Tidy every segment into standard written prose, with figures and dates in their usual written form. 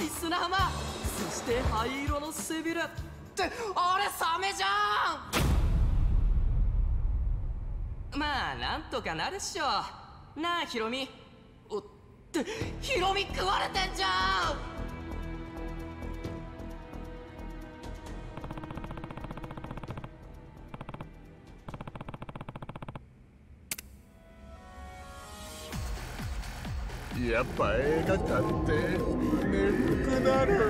い砂浜、そして灰色の背びれってあれサメじゃん。まあなんとかなるっしょなあヒロミ。おってヒロミ食われてんじゃん。 やっぱ映画館って眠くなる。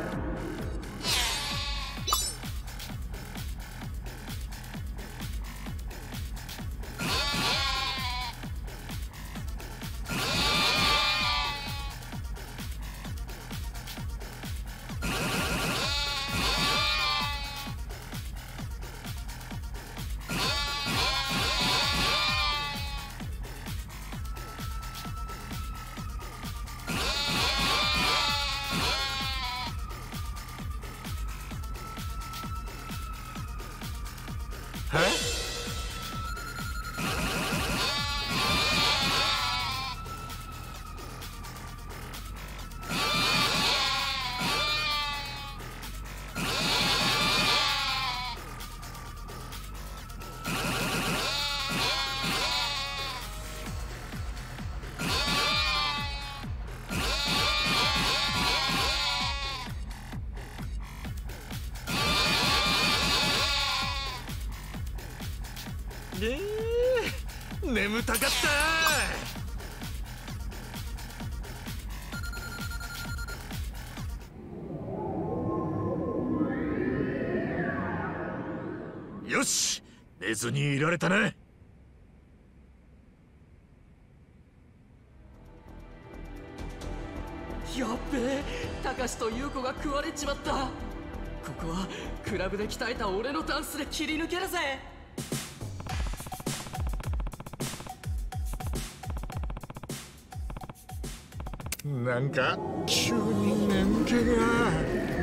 眠たかった。よし、寝ずにいられたな。やっべえ、タカシとユウコが食われちまった。ここはクラブで鍛えた俺のダンスで切り抜けるぜ。 なんか急に眠気が。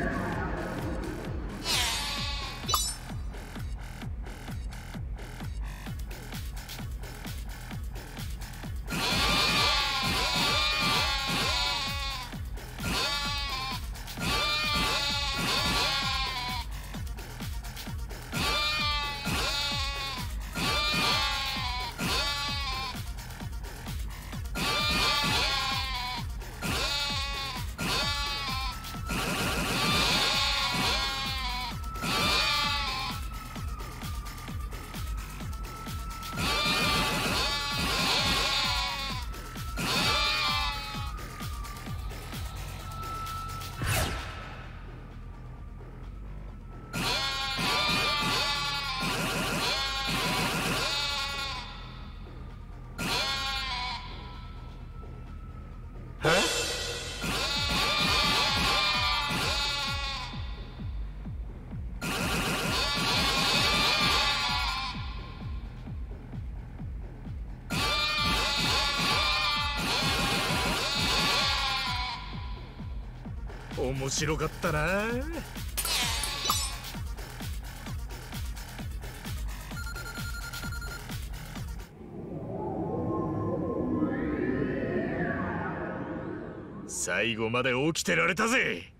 面白かったな。最後まで起きてられたぜ。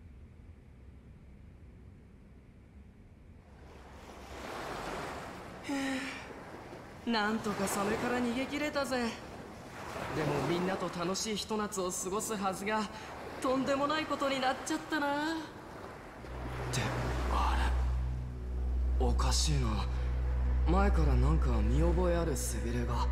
なんとかサメから逃げ切れたぜ。でもみんなと楽しいひと夏を過ごすはずがとんでもないことになっちゃったな。ってあれおかしいな。前からなんか見覚えある背びれが。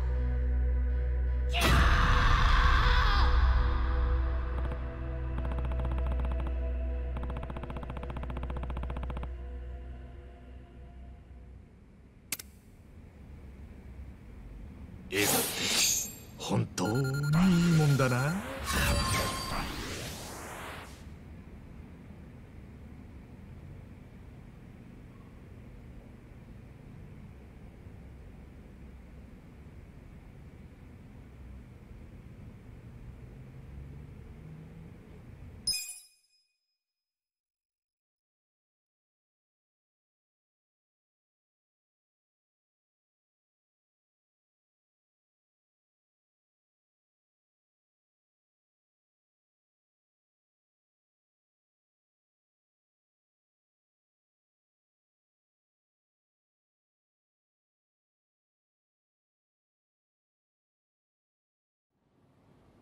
映画って本当にいいもんだな。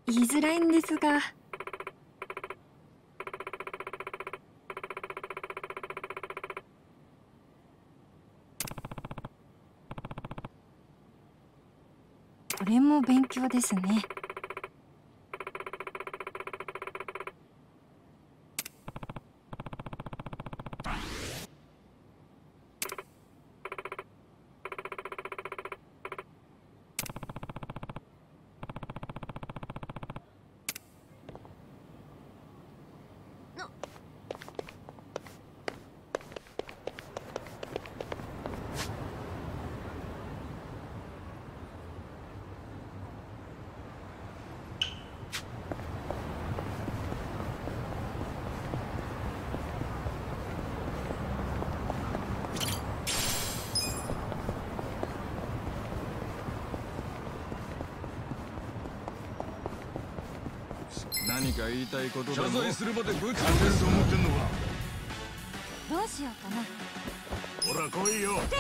言いづらいんですが。これも勉強ですね。 何か言いたいことでも。 謝罪するまでぶちかけると思ってんのか。 どうしようかな。 ほら来いよ。 よし。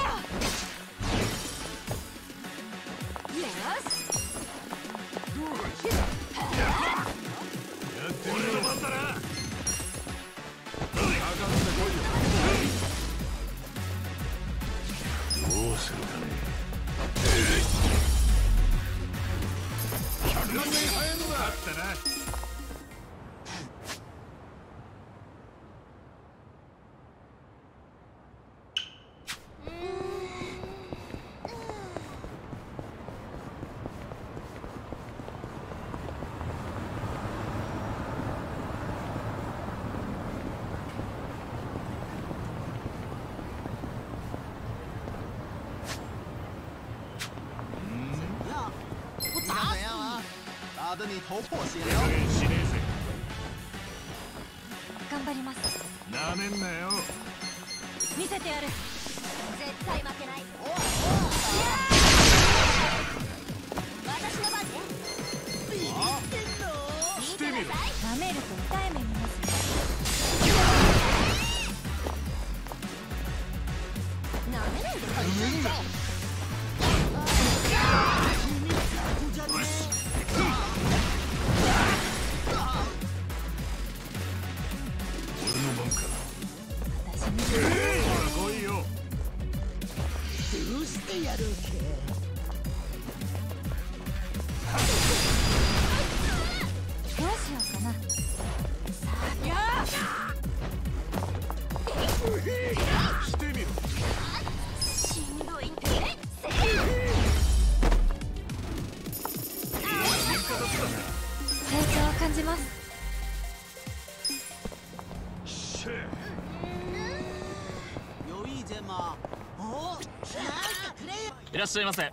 やってみろ。番だな。 かかってこいよ。 どうするかね。 100万年早いのだ。 あったな。 打得你头破血流。 しねえぜ。 頑張ります。 なめんなよ。 見せてやる。 絶対負けない。私の番ね。 してみろ。 舐めると痛い目見ますね。 なめないで感じ。 俺の番か。 私にほら来いよ。 どうしてやるどうしようかな。 してみろ。 しんどいって。 成長を感じます。 有意见吗？哦， いらっしゃいませ。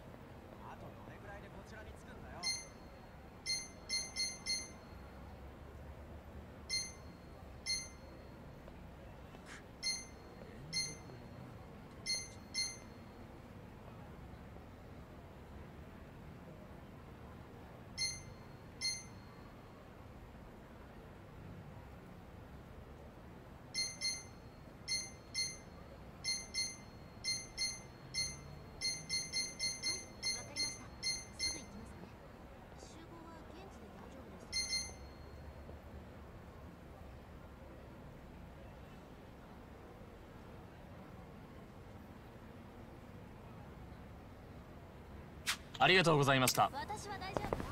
ありがとうございました。 私は大丈夫。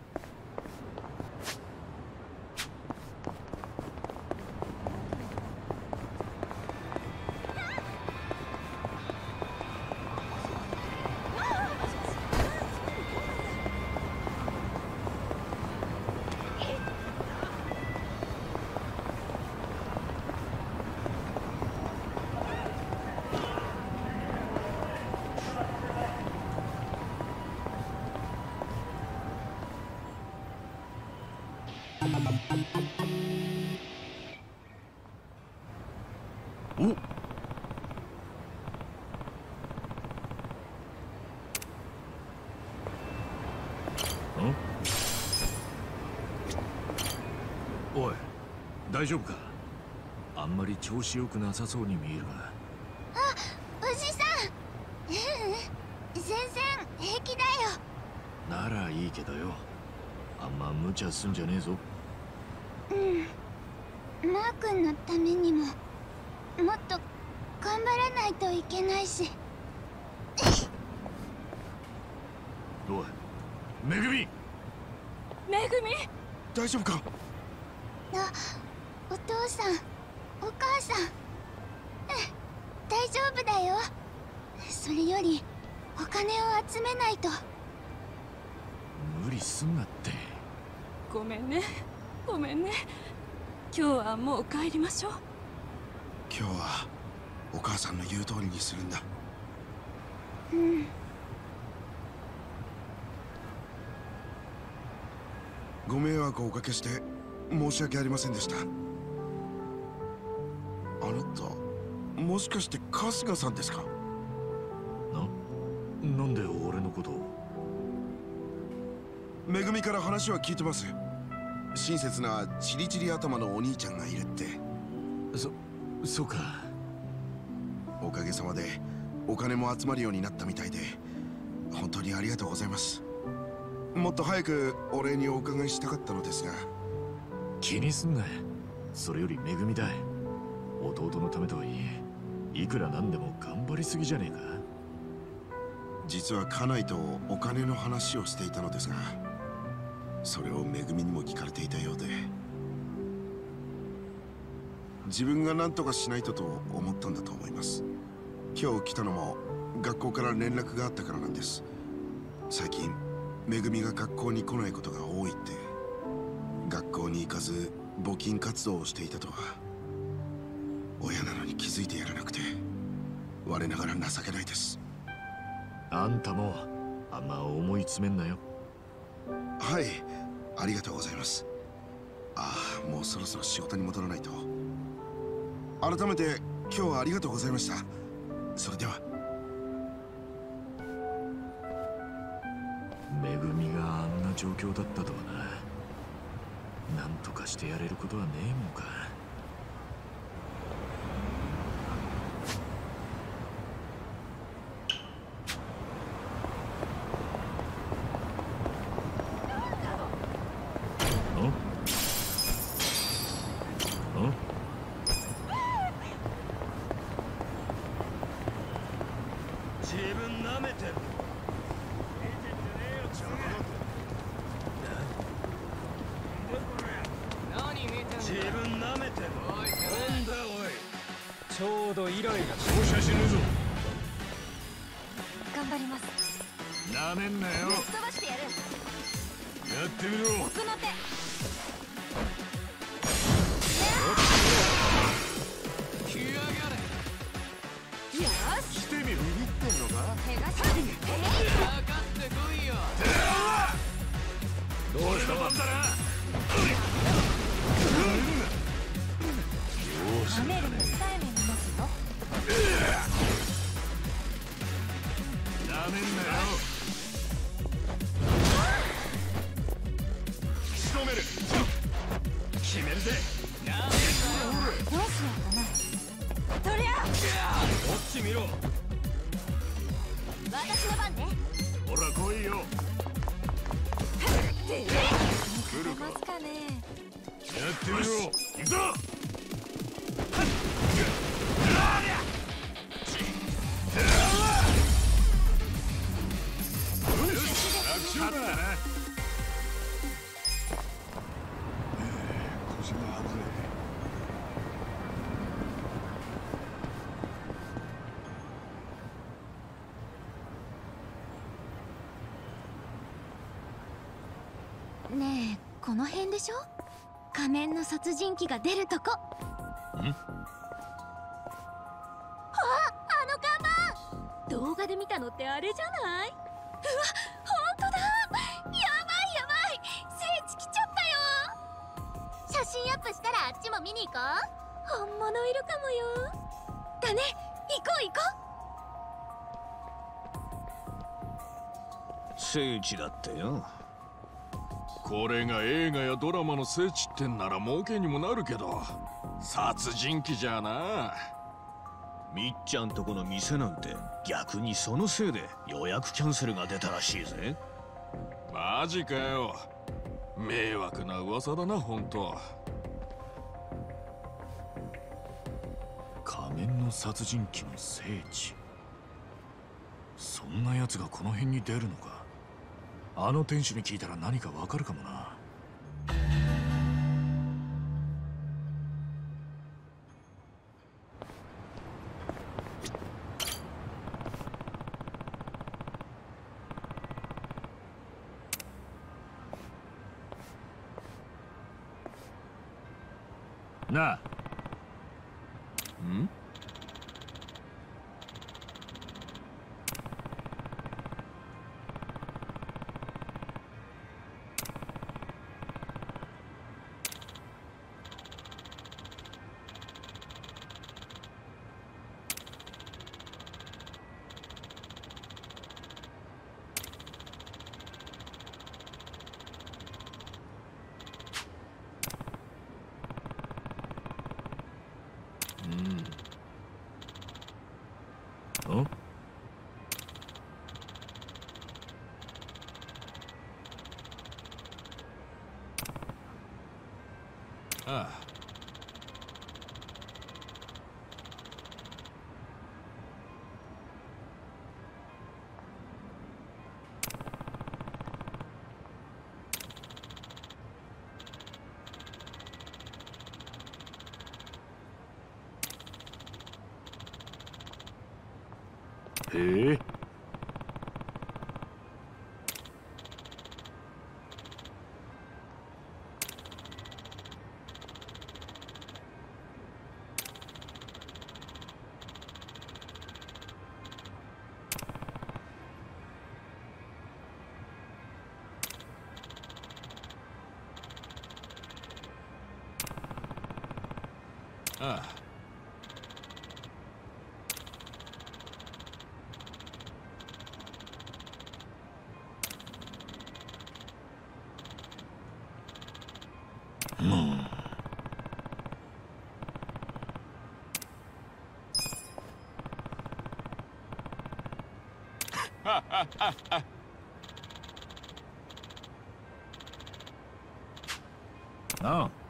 お。おい、大丈夫か。あんまり調子よくなさそうに見えるが。 おじさん。全然平気だよ。 ならいいけどよ。 あんま無茶すんじゃねえぞ。 マー君のためにももっと頑張らないといけないし。 おい、めぐみ。 めぐみ、 大丈夫か？ お父さん、お母さん、大丈夫だよ。それよりお金を集めないと。 無理すんなって。 ごめんね、ごめんね。今日はもう帰りましょう。 今日はお母さんの言う通りにするんだ。ご迷惑をおかけして申し訳ありませんでした。あなた、もしかして春日さんですか？ なんで俺のことを？ めぐみから話は聞いてます。親切なチリチリ頭のお兄ちゃんがいるって。 そうか。 おかげさまでお金も集まるようになったみたいで、本当にありがとうございます。もっと早くお礼にお伺いしたかったのですが。 気にすんな。それよりめぐみだ。弟のためとはいえ、いくらなんでも頑張りすぎじゃねえか。 実は家内とお金の話をしていたのですが、それをめぐみにも聞かれていたようで、自分が何とかしないとと思ったんだと思います。今日来たのも学校から連絡があったからなんです。最近めぐみが学校に来ないことが多いって。学校に行かず募金活動をしていたとは。親なのに気づいてやらなくて我ながら情けないです。 あんたもあんま思い詰めんなよ。 はい、ありがとうございます。もうそろそろ仕事に戻らないと。改めて今日はありがとうございました。それでは。 めぐみがあんな状況だったとはな。なんとかしてやれることはねえもんか。自分なめてる。自分なめてる。なんだおい。ちょうどイライラ照射しねえぞ。 頑張ります。 なめんなよ。 ぶっ飛ばしてやる。 やってみろ。 奥の手。 来やがれ。 よし。 してみろ。 ビビってんのか？ 手がし。 かかってこいよ。 どうしたもんだな。 舐めると痛い目見ますよ。 なめんなよ。仕留める。決めるぜ。 どうしようかな。とりゃこっち見ろ。 私の番ね。 ほら来いよ。 来るますかね。 やってみろ。行くぞ。勝ったな。 腰が危ねえ。ねえ、この辺でしょ？仮面の殺人鬼が出るとこ。あの看板！動画で見たのってあれじゃない？うわ、本当だ！やばいやばい！聖地来ちゃったよ！写真アップしたらあっちも見に行こう。本物いるかもよ。だね、行こう行こう。 聖地だってよ。 これが映画やドラマの聖地ってんなら儲けにもなるけど、殺人鬼じゃな。 みっちゃんとこの店なんて逆にそのせいで予約キャンセルが出たらしいぜ。 マジかよ。 迷惑な噂だな、本当。 仮面の殺人鬼の聖地。そんな奴がこの辺に出るのか。あの天使に聞いたら何かわかるかもな。なあ。 ん？ ん？ ああ。 へえ。 ああ。 なあ。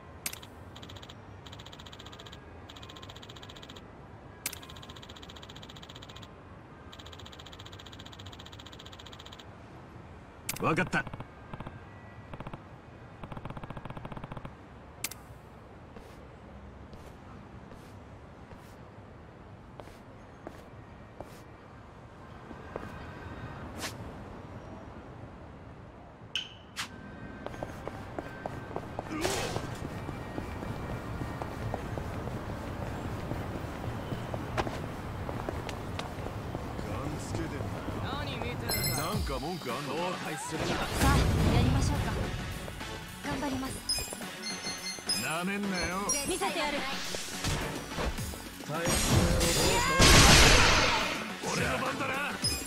わかった。 なんか文句あんのか？ 後悔するな。 さあやりましょうか。頑張ります。 なめんなよ。 見せてやる。 俺の番だな。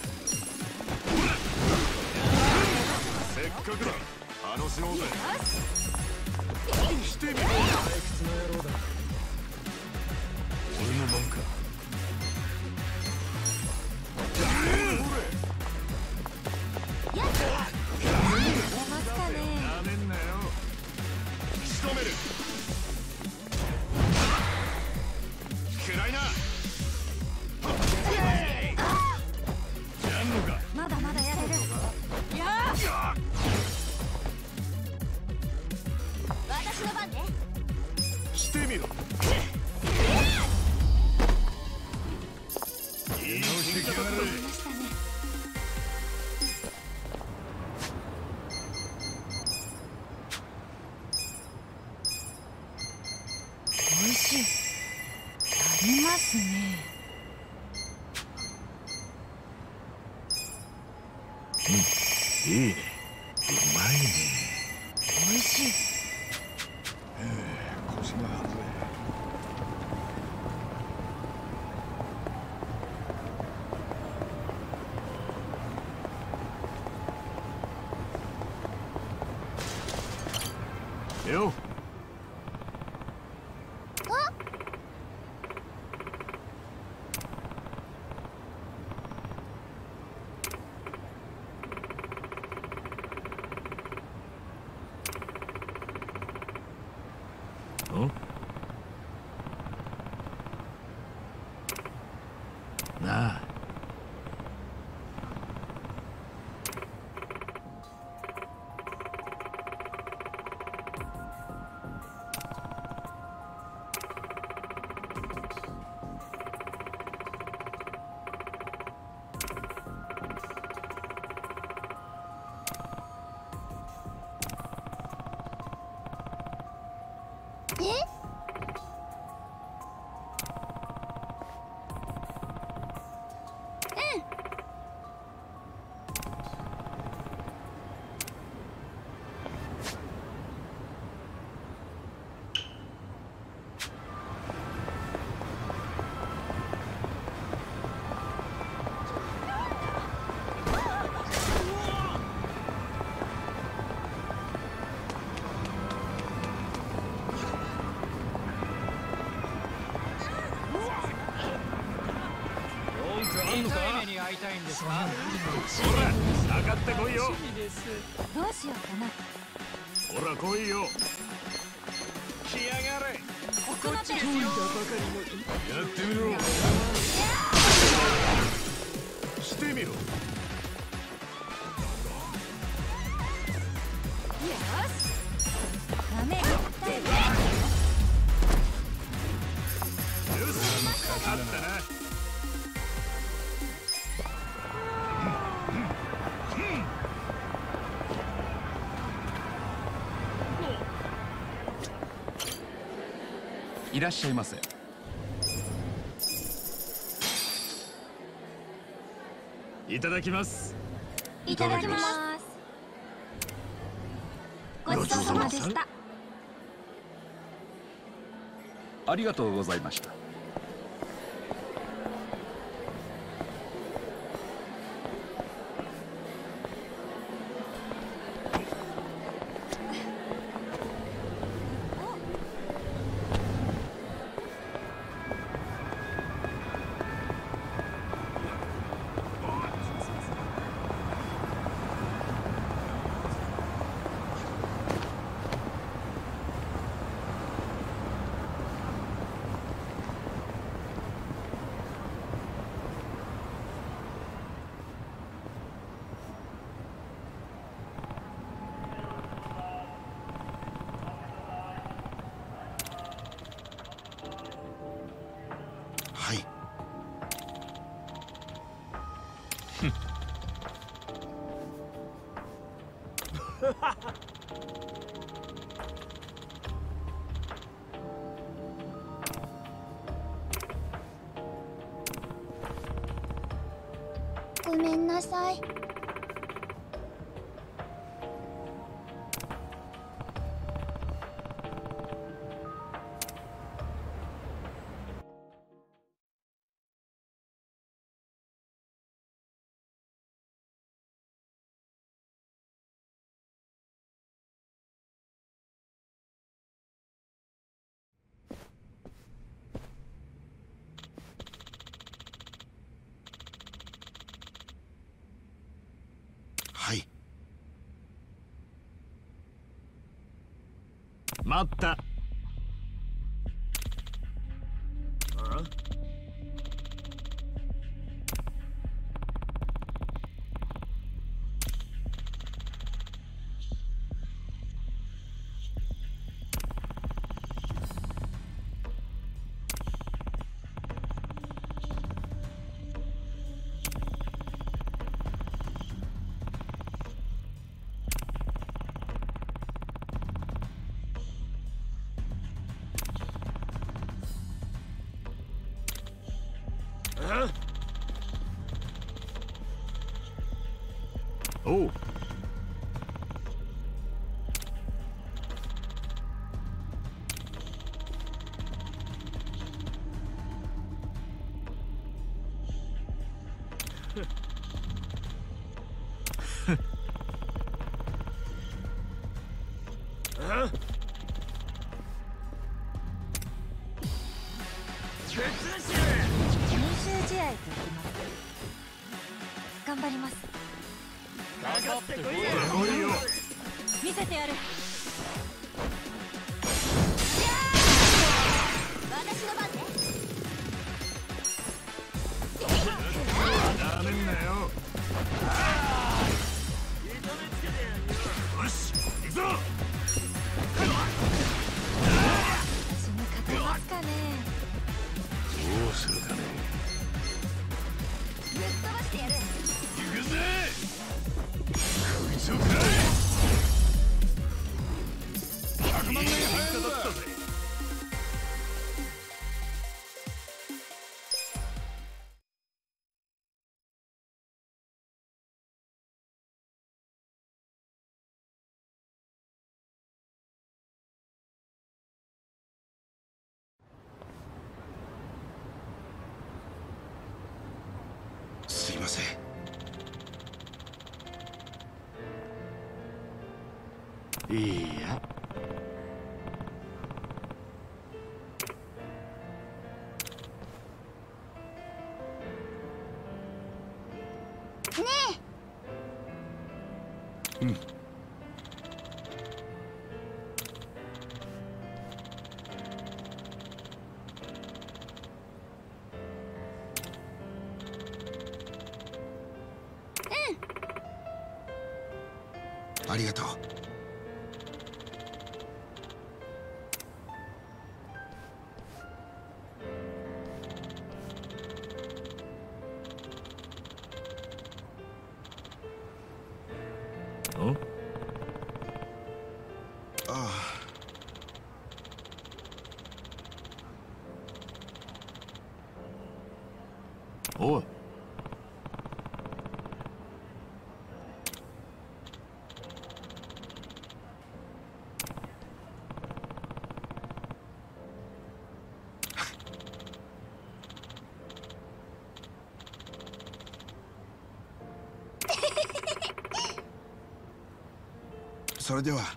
せっかくだ。楽しもうぜ。来てみろ。俺の番か。 ますかね。 なめんなよ。仕留める。暗いな。やんのか。 まだまだやれる。やあ。 私の番ね。 来てみろ。いいのしてきやがる。 ましたね。美味しい。ありますね。 いいね。うまいね。 美味しい。 腰が外れ。 よ。 ほら、上がってこいよ。 どうしようかな。 ほら来いよ。 来やがれ。 こっちですよ。 やってみろ。してみろ。 よし。 ダメ。 よし、かかったな。 いらっしゃいませ。 いただきます。 いただきます。ごちそうさまでした。 ありがとうございました。 はい。 ごめんなさい。 はい。 待った。おう。 練習試合と言います。頑張ります。 来いよ。 見せてやる。 私の番ね。 なめんなよ。よし、行くぞ。 私に勝てますかね。 どうするかね。 ぶっ飛ばしてやる。 行くぜ。こいつを食らえ。 すいません。 いいや。 うん。ありがとう。 ん？ ああ。 おい。 それでは。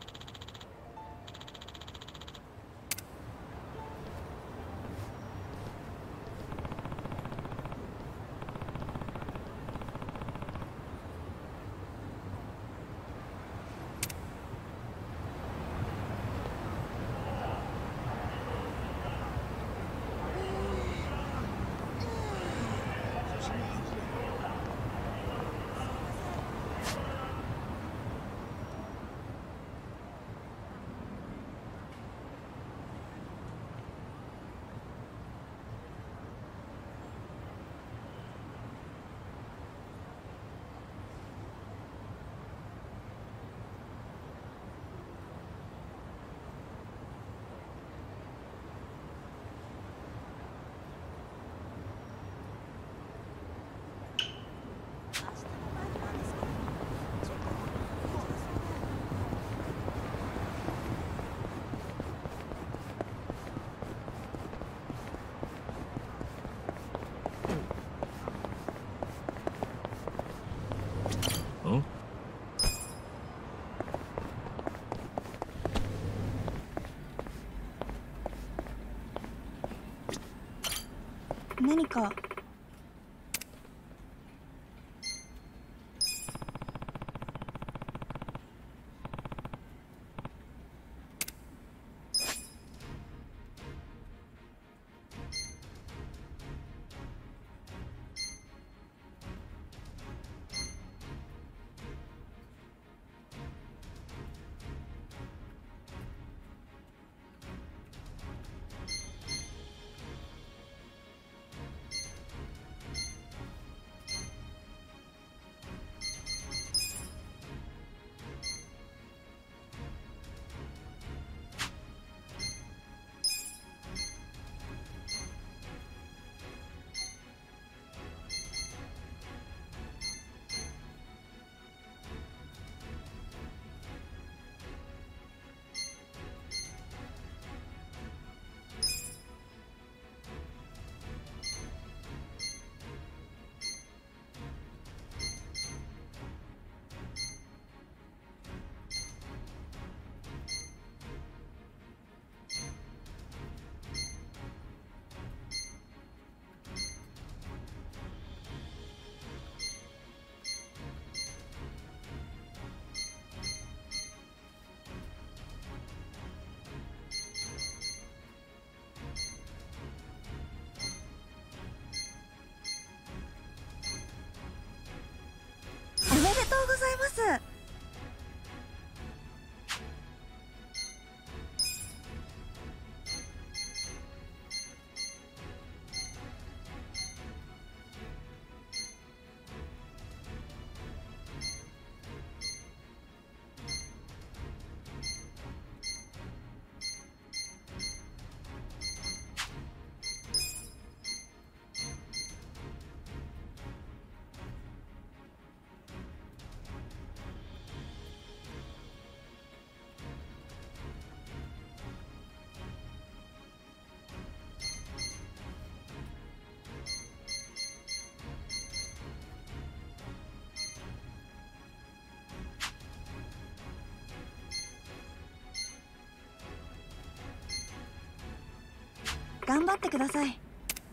ん？ 何か？ 頑張ってください。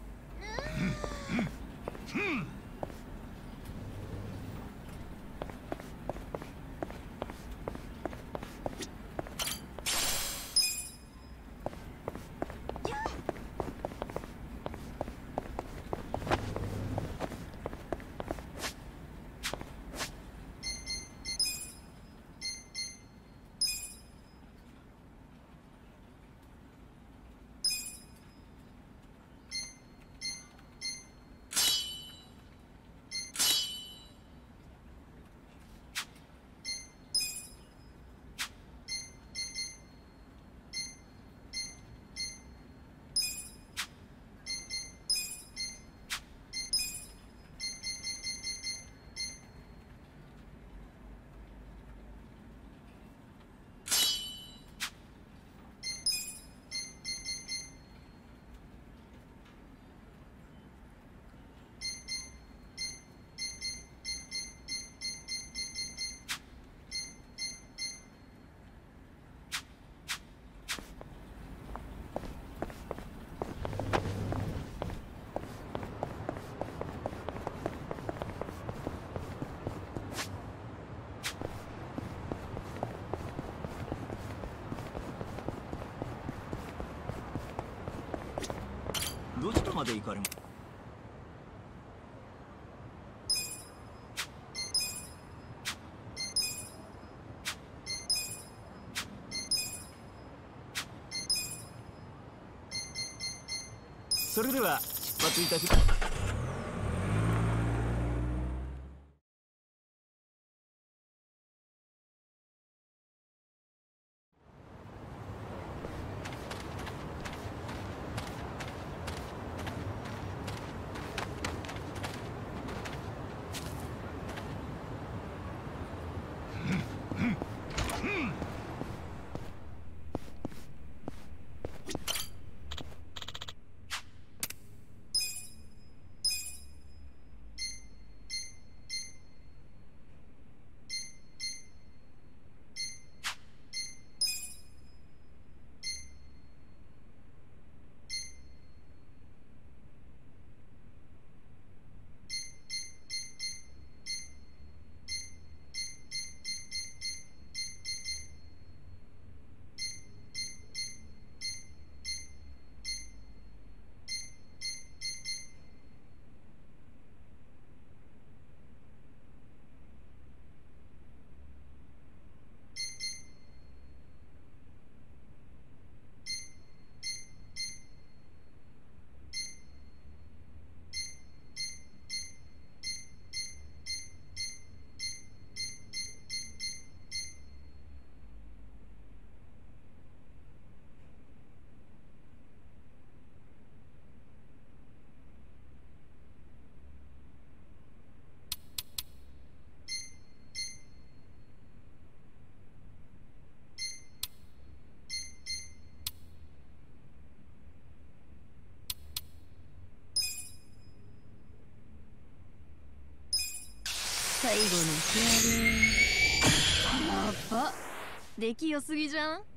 どちらまで行かれます？それでは出発いたします。 最後の仕上げ。やば、出来良すぎじゃん。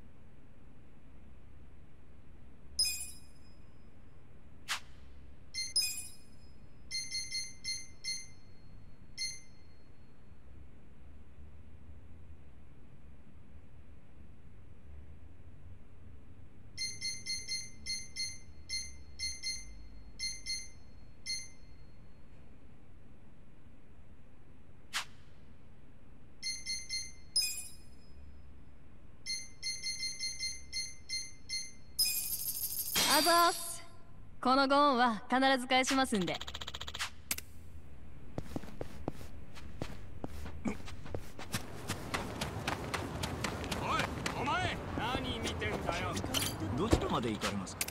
あざーす。このゴーンは必ず返しますんで。 おい、お前何見てんだよ。 どちらまで行かれますか？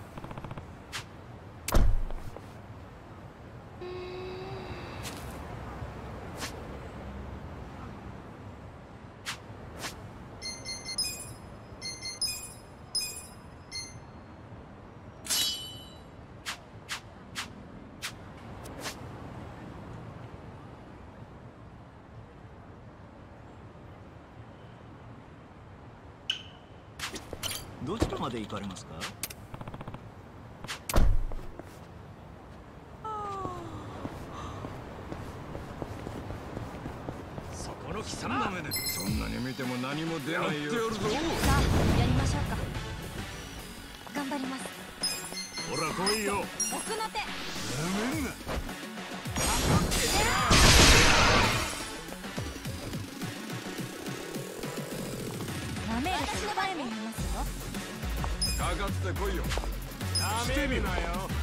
どちらまで行かれますか？ そんなに見ても何も出ないよ。やってやるぞ。 さあやりましょうか。頑張ります。 ほら来いよ。 奥の手。 なめんな。 なめると私の前に見ますよ。 かかってこいよ。 なめるなよ。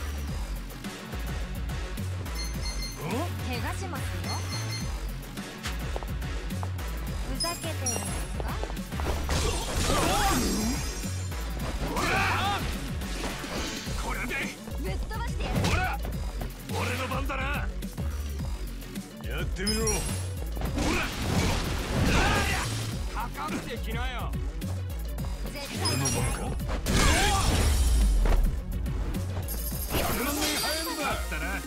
怪我しますよ。ふざけてるんですか？ これでぶっ飛ばしてやる。 ほら俺の番だな。やってみろ。ほらかかってきなよ。 絶対俺の番か。100万年早いんだったな。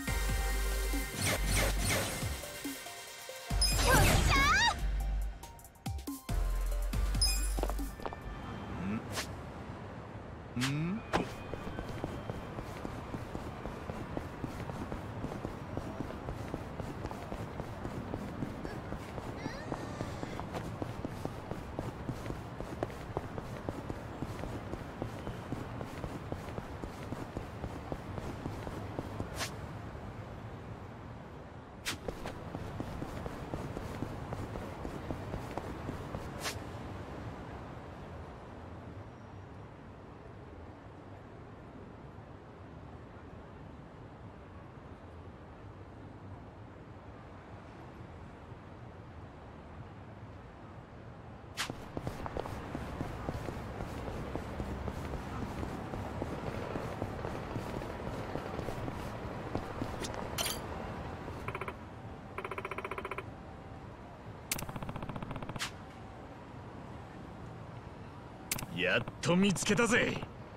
やっと見つけたぜ。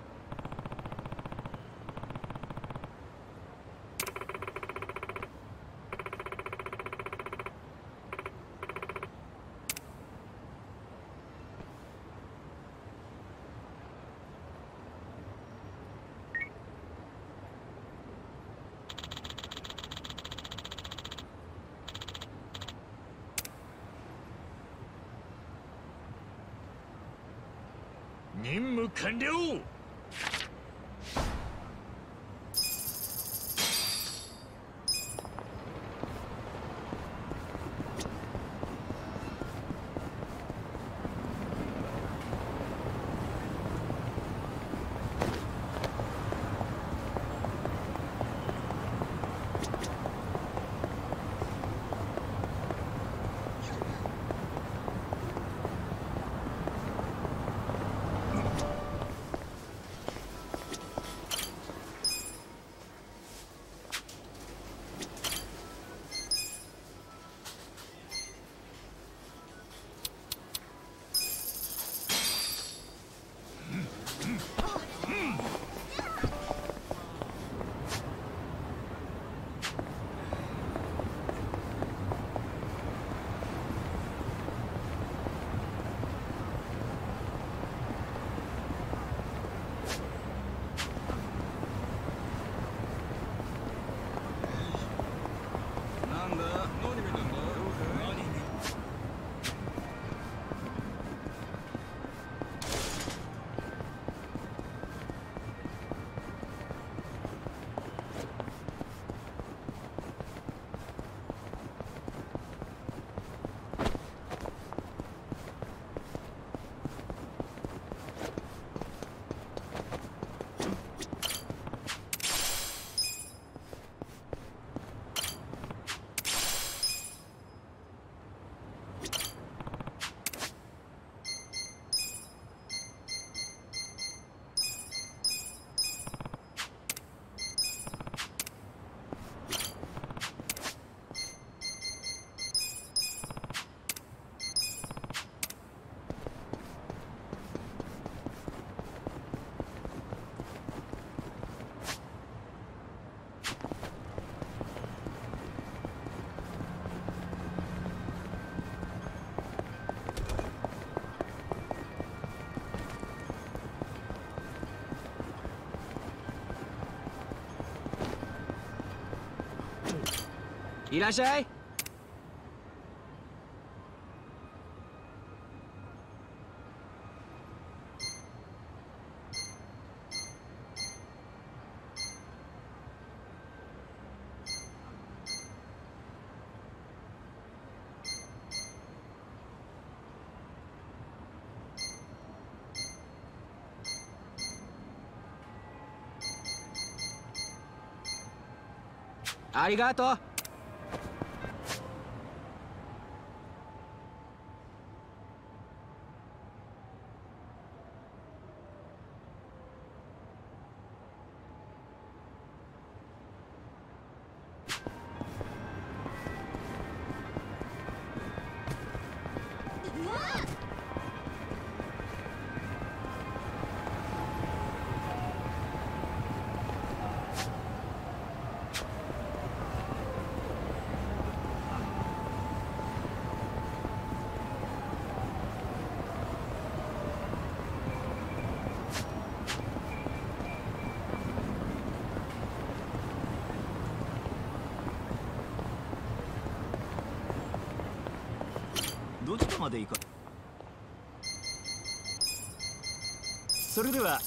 任務完了。 いらっしゃい。 ありがとう。 どちらまで行か。それでは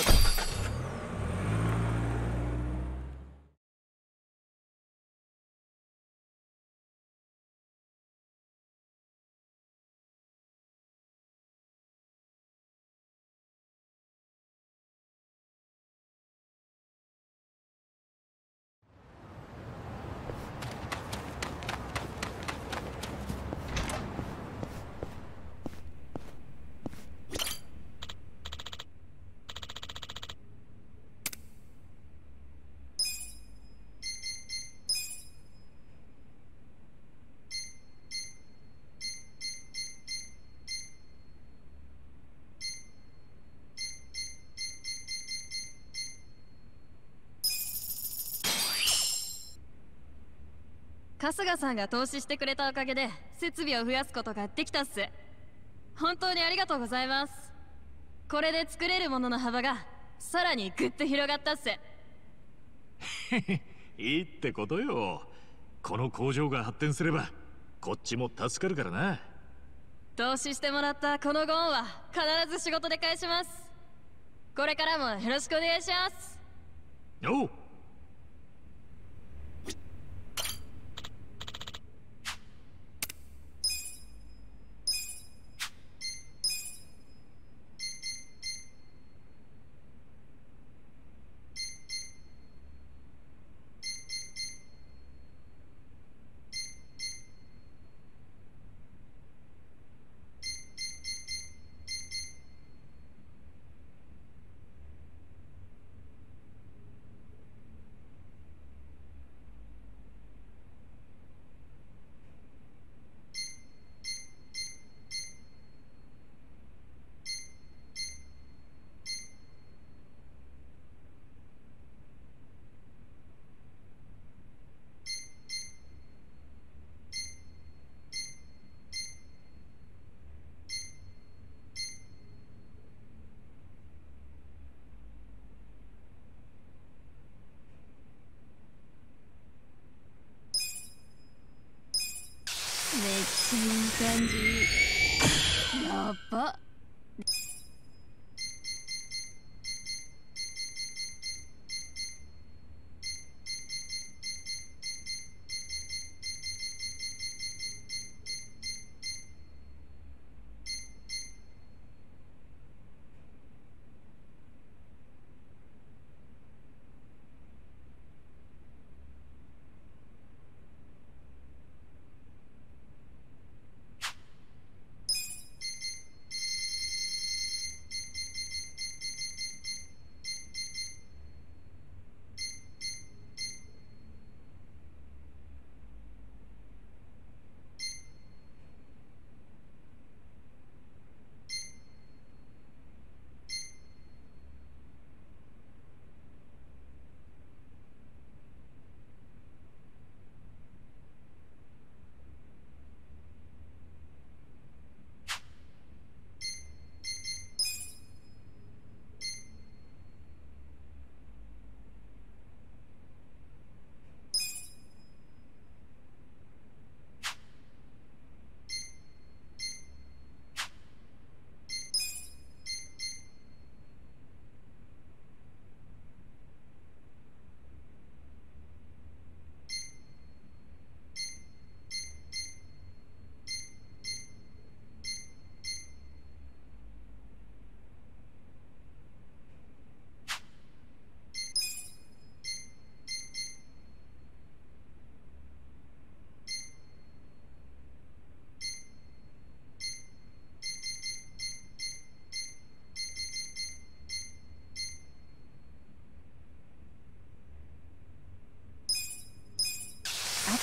春日さんが投資してくれたおかげで設備を増やすことができたっす。本当にありがとうございます。これで作れるものの幅がさらにぐっと広がったっす。 いいってことよ。この工場が発展すればこっちも助かるからな。 投資してもらったこのご恩は必ず仕事で返します。これからもよろしくお願いします。 おう。 めっちゃいい感じ。やば。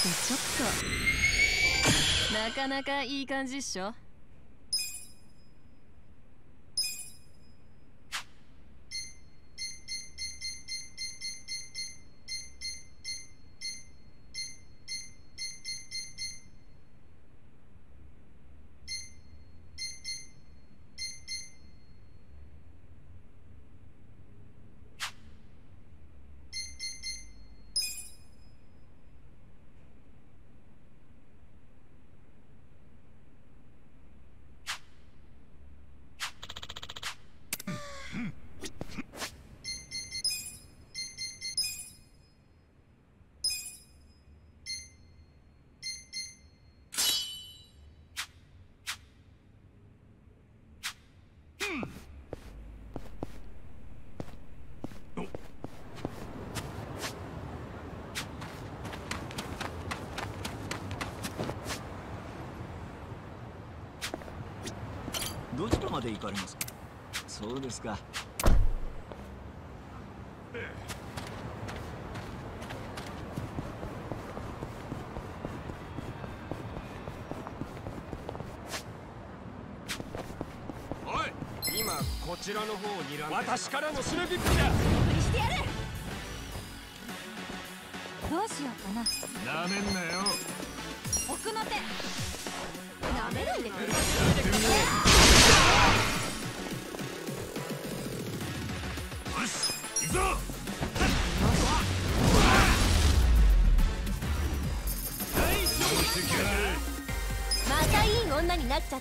ちょっとなかなかいい感じっしょ。 どちらまで行かれますか？そうですか。 おい、今こちらの方を睨んで私からの締めびっくりだ。 してやる。どうしようかな。 なめんなよ。 奥の手なめないでくれ。 よし、行くぞ。 またいい女になっちゃった？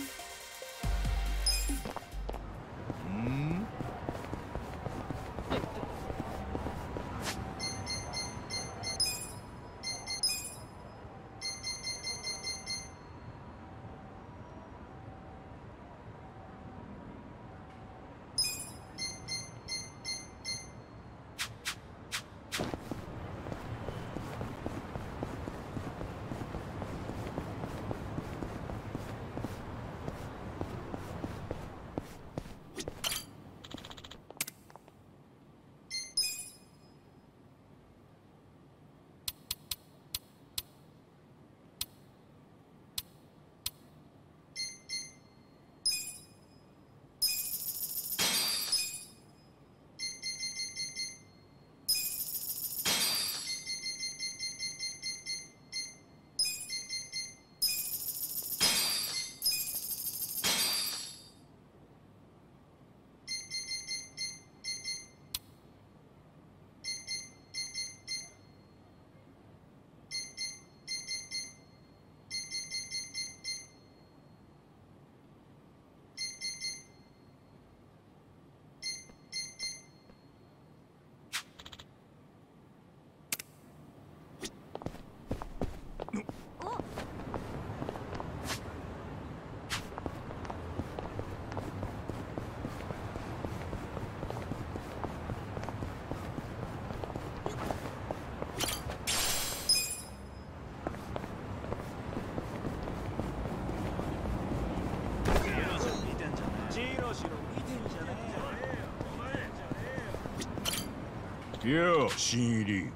よう、新入り。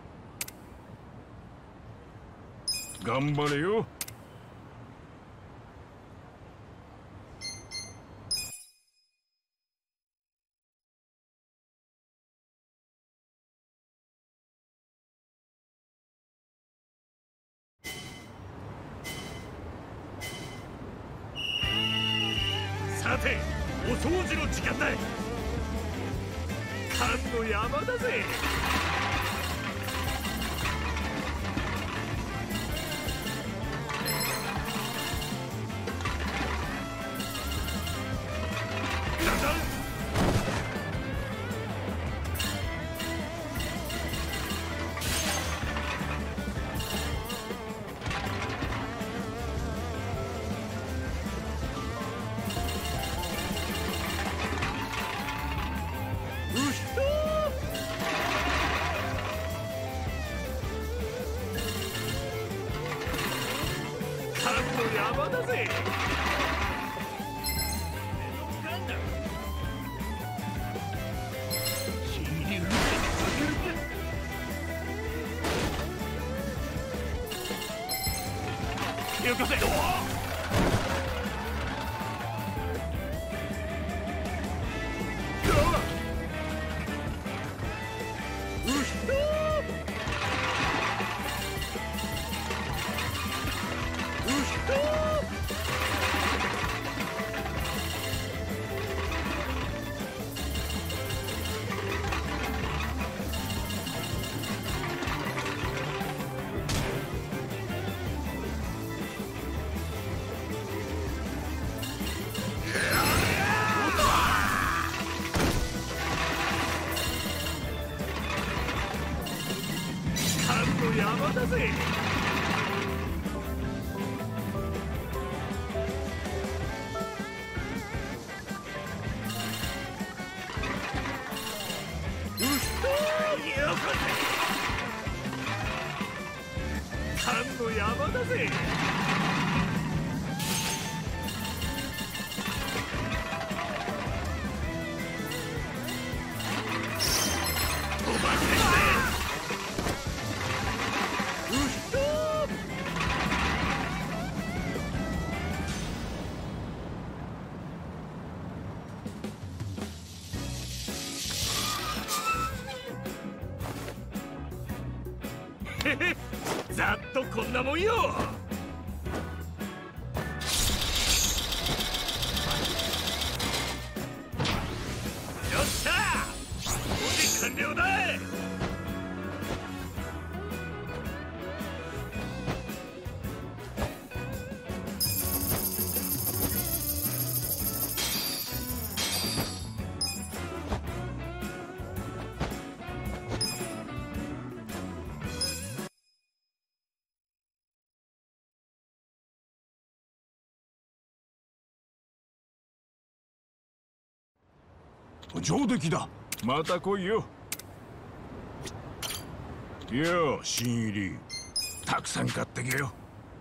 頑張れよ。さて、お掃除の時間だ。缶の山だぜ。山だぜ。 よこせ。山だぜ。缶の山だぜ。飛ばせぜ。ざっとこんなもんよ。よっしゃ、工事完了だ。 上出来だ。 また来いよ。 よう新入り、たくさん買ってけよ。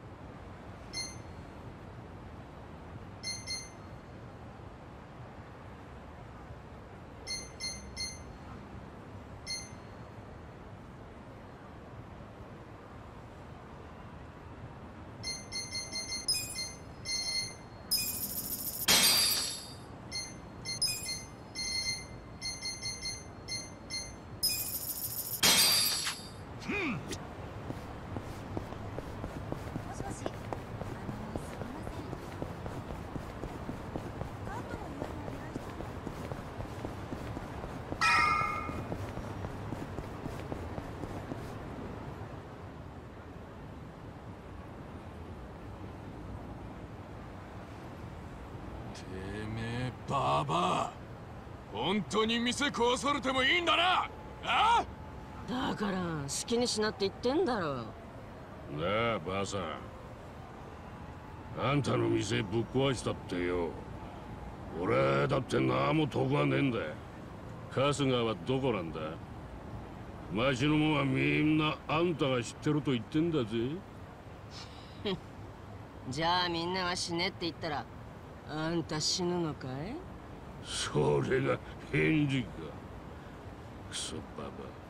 ババア、本当に店壊されてもいいんだな。あ？ だから好きにしなって言ってんだろ。 なあばあさん、あんたの店ぶっ壊したってよ。俺だって何も得はねえんだ。春日はどこなんだ？町の者はみんなあんたが知ってると言ってんだぜ。 じゃあみんなが死ねって言ったらあんた死ぬのかい？ それが返事か。クソババ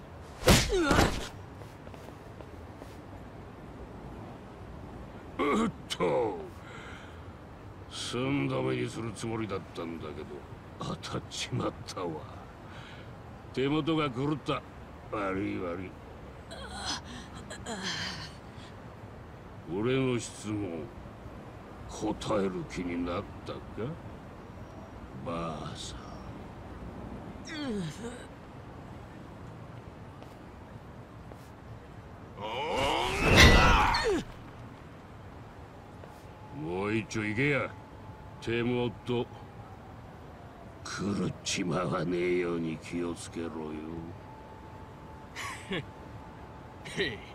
ア。うっと寸止めにするつもりだったんだけど当たっちまったわ。手元が狂った。悪い悪い。俺の質問答える気になったか、ばあさん。もう一丁行けや。手元狂っちまわねえように気をつけろよ。 へい。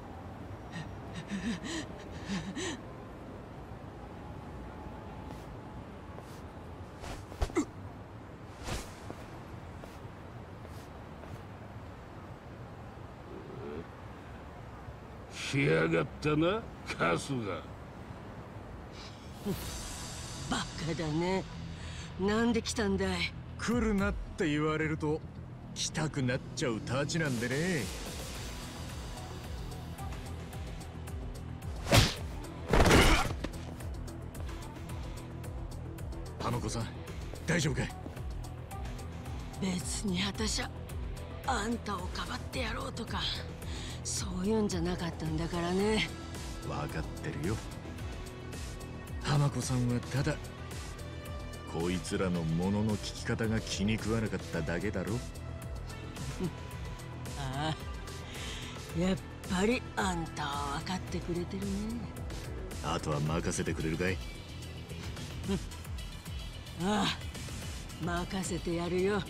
来やがったな、春日。 バカだね。なんで来たんだい？ 来るなって言われると来たくなっちゃうたちなんでね。 浜子さん大丈夫かい？ 別に私はあんたをかばってやろうとかそういうんじゃなかったんだからね。 分かってるよ。浜子さんはただこいつらの物の聞き方が気に食わなかっただけだろ。 ああ、やっぱりあんたは分かってくれてるね。 あとは任せてくれるかい？ ああ、任せてやるよ。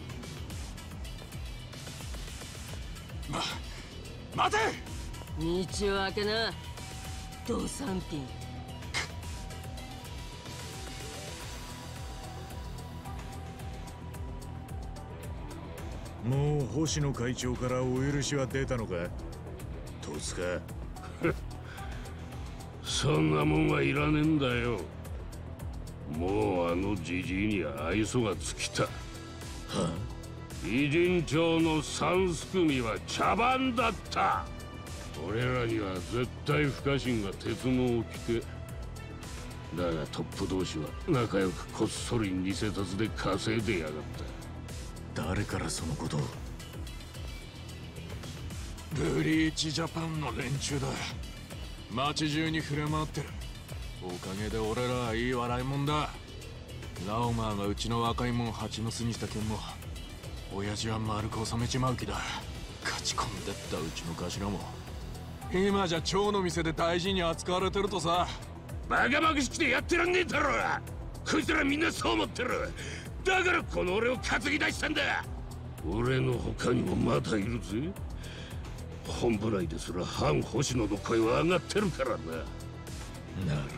待て！ 道を開けな、ドサンピン。 もう星野会長からお許しは出たのか？戸塚。 そんなもんはいらねえんだよ。もうあのじじいには愛想が尽きた。はあ、偉人帳の三すくみは茶番だった。俺らには絶対不可侵が鉄の掟だが、トップ同士は仲良くこっそり偽札で稼いでやがった。 誰からそのことを？ ブリーチジャパンの連中だ。街中に触れ回ってる。おかげで俺らはいい笑いもんだ。ラオマーがうちの若いもん蜂の巣にした件も親父は丸く収めちまう気だ。勝ち込んでったうちの頭も今じゃ蝶の店で大事に扱われてるとさ。 バカバカしくてやってらんねえだろ。こいつらみんなそう思ってる。だからこの俺を担ぎ出したんだ。俺の他にもまだいるぜ。本部内ですら反星野の声は上がってるからな。 なる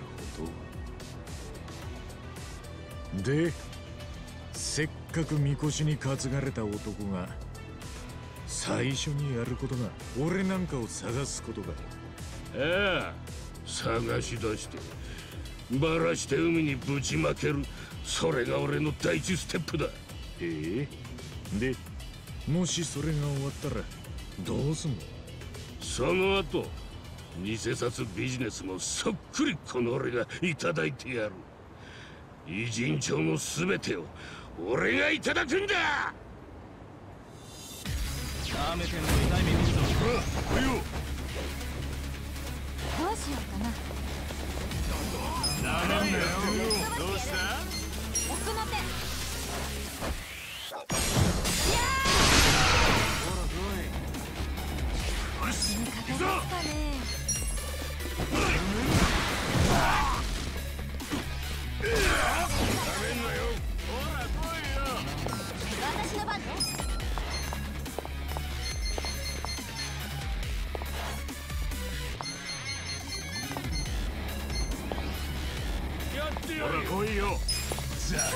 ほど。で、せっかくみこしに担がれた男が最初にやることが俺なんかを探すことか。 ああ、探し出してバラして海にぶちまける。それが俺の第一ステップだ。 で、もしそれが終わったらどうすんの？ その後偽札ビジネスもそっくりこの俺がいただいてやる。偉人帳の全てを俺がいただくんだ。 ダメてんの痛い目見るぞ。 来いよ。 どうしようかな。 なんだよ。どうした？ 奥の手。 よし、行くぞ。 私の番ね。 やってやるよ。来いよ。 さあ、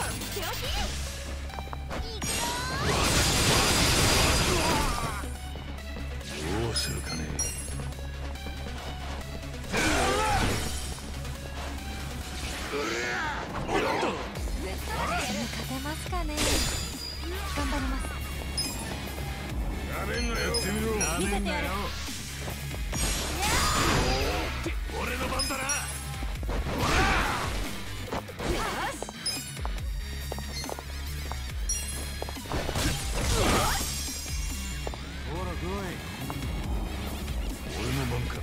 どうするかね。 勝てますかね。頑張ります。 なめんなよ。やってみろ。 見せてやる。 俺の番だな。 ほら来い。 俺の番か。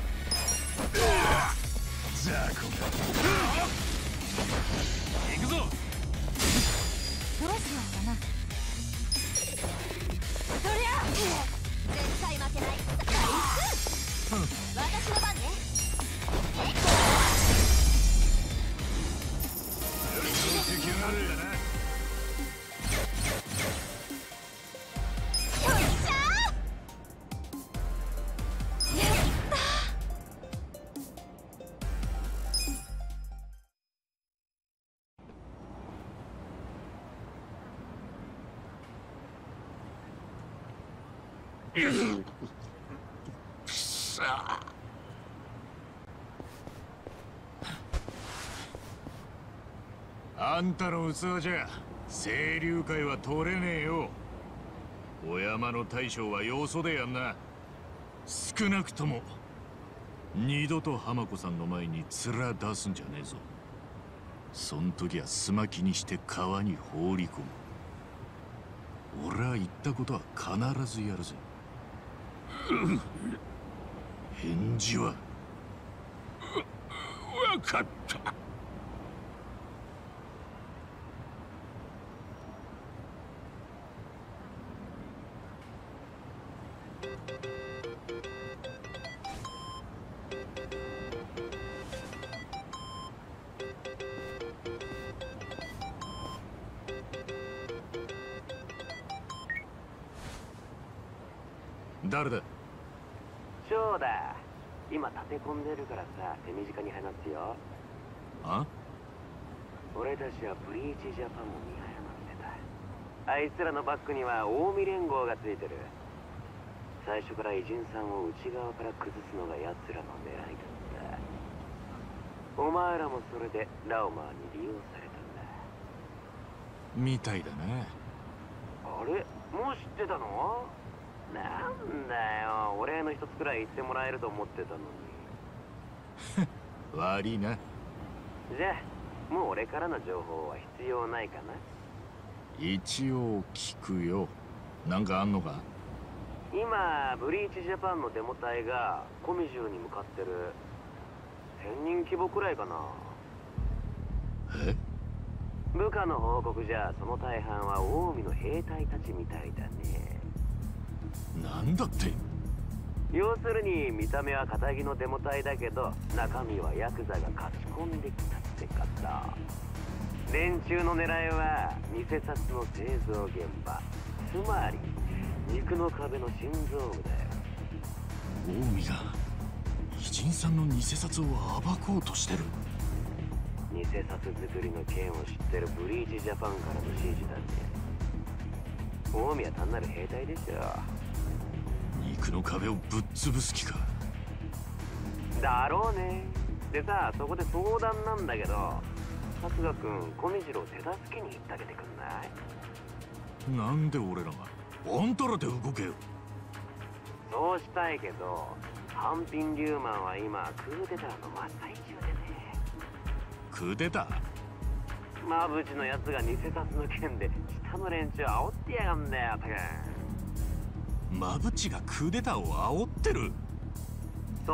ザコか。行くぞ。 どうしようかな。そりゃ絶対負けない。私の番ね。 敵があるんだな。 よっしゃー。やったー。くそー。 あんたの器じゃ清流会は取れねえよ。お山の大将はよそでやんな。少なくとも二度と浜子さんの前に面出すんじゃねえぞ。 そん時はすまきにして川に放り込む。俺は言ったことは必ずやるぜ。返事は？ わかった。 誰だ？ ショーだ。今立て込んでるからさ、手短に話すよ。 あ？ 俺たちはブリーチジャパンも見誤ってた。あいつらのバックには近江連合がついてる。最初から偉人さんを内側から崩すのが奴らの狙いだった。お前らもそれでラオマーに利用されたんだ。 みたいだね。 あれ？もう知ってたの？なんだよ、お礼の一つくらい言ってもらえると思ってたのに。 悪いな。 じゃあもう俺からの情報は必要ないかな。 一応聞くよ。なんかあんのか？ 今ブリーチジャパンのデモ隊がコミジューに向かってる。1000人規模くらいかな。 え？ 部下の報告じゃその大半は近江の兵隊たちみたいだね。 なんだって？ 要するに見た目は堅気のデモ隊だけど中身はヤクザが勝ち込んできたって方。連中の狙いは偽札の製造現場、つまり肉の壁の心臓部だよ。 近江が偉人さんの偽札を暴こうとしてる。 偽札作りの件を知ってるブリーチジャパンからの指示だね。近江は単なる兵隊でしょ。 肉の壁をぶっ潰す気か。 だろうね。でさ、そこで相談なんだけど、春日君、小見次郎手助けに行ってあげてくんない？ なんで俺らが？あんたらで動けよ。 そうしたいけど、ハンピン・リューマンは今クーデターの真っ最中でね。 クーデター？ マブチのやつが偽札の件で下の連中煽ってやがんだよ、たくん。 マブチがクーデターを煽ってる？ そう、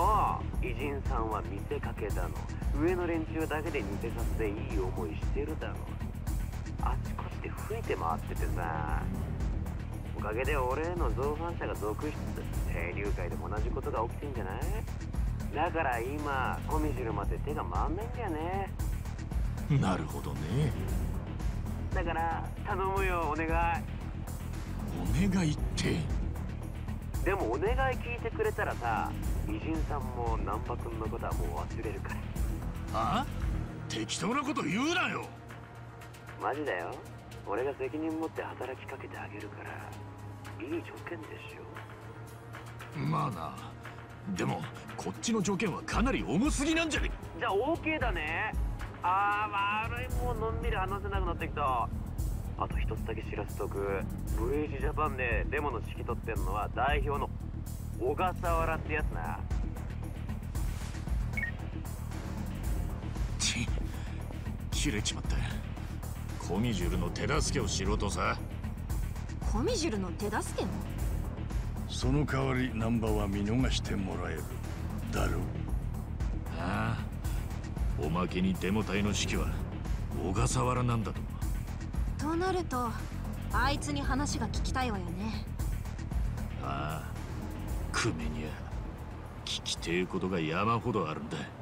偉人さんは見せかけだの。上の連中だけで偽札でいい思いしてるだろ。あちこちで吹いて回っててさ。おかげで俺への造反者が続出。清流会でも同じことが起きてんじゃない？だから今、コミジルまで手が回んないんだよね。 なるほどね。 だから頼むよ、お願い。 お願いって。 でもお願い聞いてくれたらさ、偉人さんも難波君のことはもう忘れるから。 あ？適当なこと言うなよ。 マジだよ。俺が責任持って働きかけてあげるから、いい条件でしょ。 まあな。でもこっちの条件はかなり重すぎなんじゃね？ じゃあ OK だね。悪い、もうのんびり話せなくなってきた。あと一つだけ知らせとく。ブリーチジャパンでデモの指揮取ってんのは代表の小笠原ってやつな。 切れちまった。コミジュルの手助けをしろとさ。 コミジュルの手助けも？ その代わりナンバは見逃してもらえるだろう。 ああ、おまけにデモ隊の指揮は小笠原なんだと。 となるとあいつに話が聞きたいわよね。 ああ、クメにゃ聞きてえことが山ほどあるんだ。